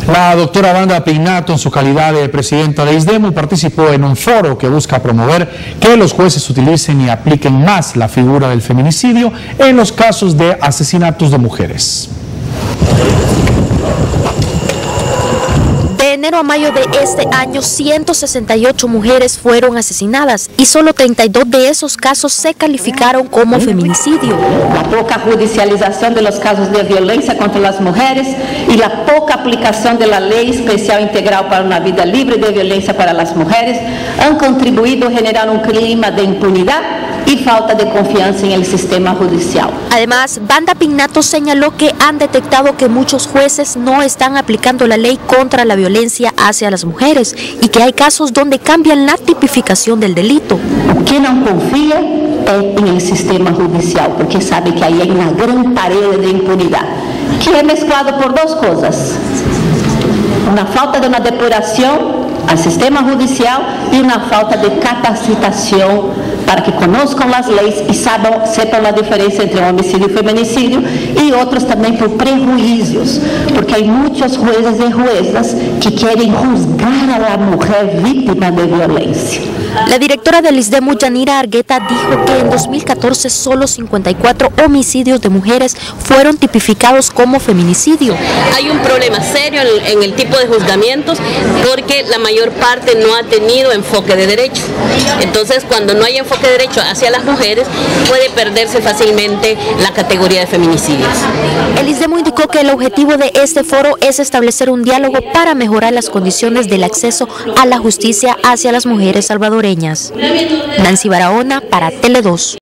La doctora Wanda Pignato, en su calidad de presidenta de ISDEMU, participó en un foro que busca promover que los jueces utilicen y apliquen más la figura del feminicidio en los casos de asesinatos de mujeres. De enero a mayo de este año, 168 mujeres fueron asesinadas y solo 32 de esos casos se calificaron como feminicidio. La poca judicialización de los casos de violencia contra las mujeres y la poca aplicación de la Ley Especial Integral para una Vida Libre de Violencia para las Mujeres han contribuido a generar un clima de impunidad y falta de confianza en el sistema judicial. Además, Wanda Pignato señaló que han detectado que muchos jueces no están aplicando la ley contra la violencia hacia las mujeres y que hay casos donde cambian la tipificación del delito. Quien no confía en el sistema judicial, porque sabe que ahí hay una gran pared de impunidad, que es mezclado por dos cosas: una falta de una depuración al sistema judicial y una falta de capacitación para que conozcan las leyes y sepan la diferencia entre homicidio y feminicidio, y otros también por prejuicios, porque hay muchos jueces y juezas que quieren juzgar a la mujer víctima de violencia. La directora del ISDEMU, Yanira Argueta, dijo que en 2014 solo 54 homicidios de mujeres fueron tipificados como feminicidio. Hay un problema serio en el tipo de juzgamientos porque la mayor parte no ha tenido enfoque de derecho. Entonces, cuando no hay enfoque de derecho hacia las mujeres, puede perderse fácilmente la categoría de feminicidios. El ISDEMU indicó que el objetivo de este foro es establecer un diálogo para mejorar las condiciones del acceso a la justicia hacia las mujeres salvadoreñas. Nancy Barahona para Tele 2.